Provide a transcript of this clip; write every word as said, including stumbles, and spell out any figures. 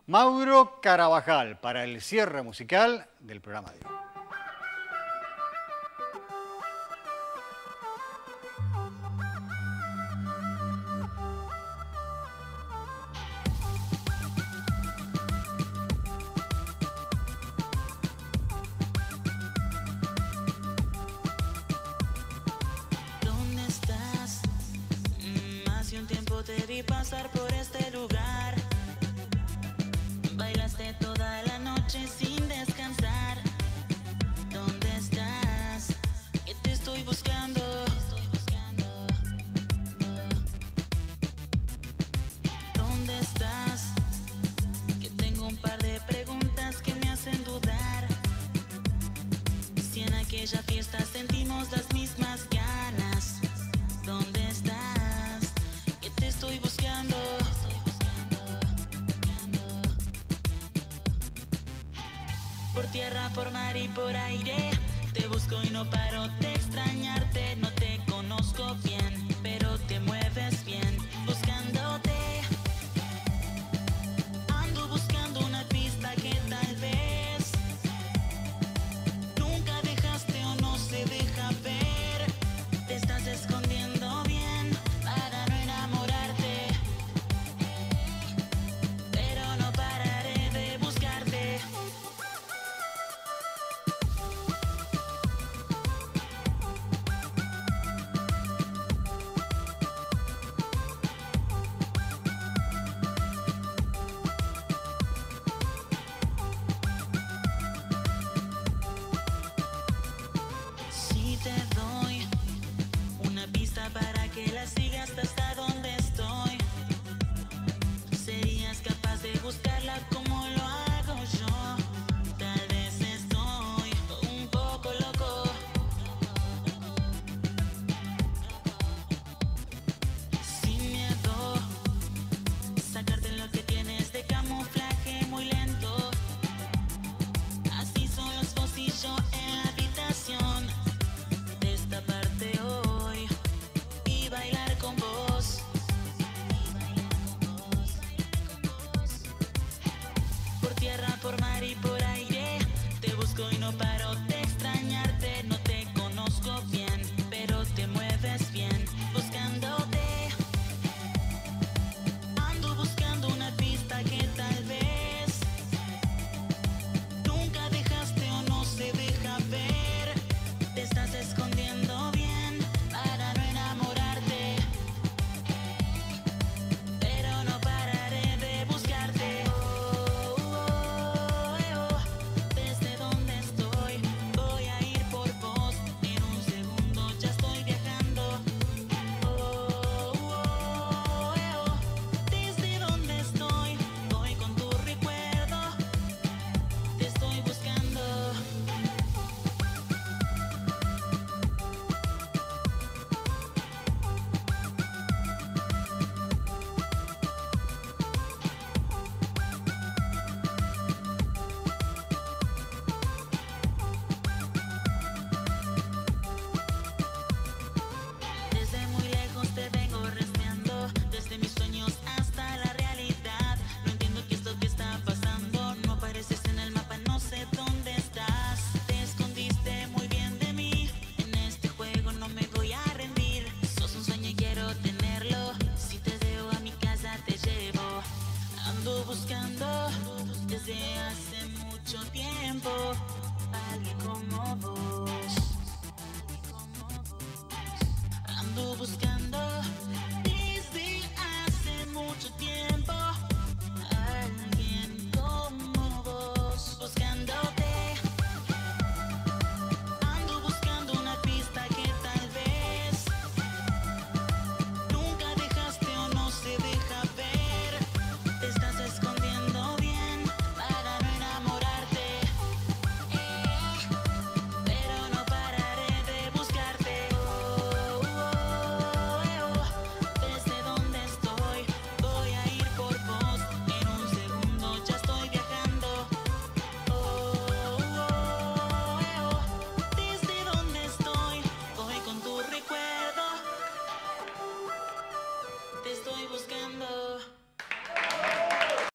Mauro Carabajal para el cierre musical del programa de hoy. ¿Dónde estás? Mm, hace un tiempo te vi pasar por este lugar. Bailaste toda la noche sin descansar. ¿Dónde estás? Que te estoy buscando. ¿Dónde estás? Que tengo un par de preguntas que me hacen dudar. Si en aquella fiesta sentimos las mismas ganas. ¿Dónde estás? Que te estoy buscando. Por tierra, por mar y por aire, te busco y no paro de extrañarte. No te conozco bien, pero te mueves bien, buscándote. Ando buscando una pista que tal vez nunca dejaste o no se deja ver. Te estás escondiendo bien para no enamorarte, pero no pararé de buscarte. Si te doy una pista para que la sigas hasta donde estoy, ¿serías capaz de buscarla como lo hago yo? Tal vez estoy un poco loco. Sin miedo, sacarte lo que tienes de camuflaje muy lento. Así son los vos y yo en la habitación. Destaparte hoy y bailar con vos. Por tierra, por mar y por aire, te busco y no paro de extrañarte. No te conozco bien, pero te mueves bien, buscándote. Ando buscando una pista que tal vez nunca dejaste o no se deja ver. Te estás escondiendo bien para no enamorarte, pero no pararé de buscarte. Oh, oh, eh, oh. Desde donde estoy voy a ir por vos. En un segundo ya estoy viajando. Oh, oh, eh, oh. Desde donde estoy voy con tu recuerdo. Te estoy buscando. Desde muy lejos te vengo rastreando, desde mis sueños hasta la realidad. No entiendo qué es lo que está pasando, no apareces en el mapa, no sé dónde estás. Te escondiste muy bien de mí, en este juego no me voy a rendir. Sos un sueño y quiero tenerlo, si te veo a mi casa te llevo. Ando buscando desde hace mucho tiempo a alguien como vos.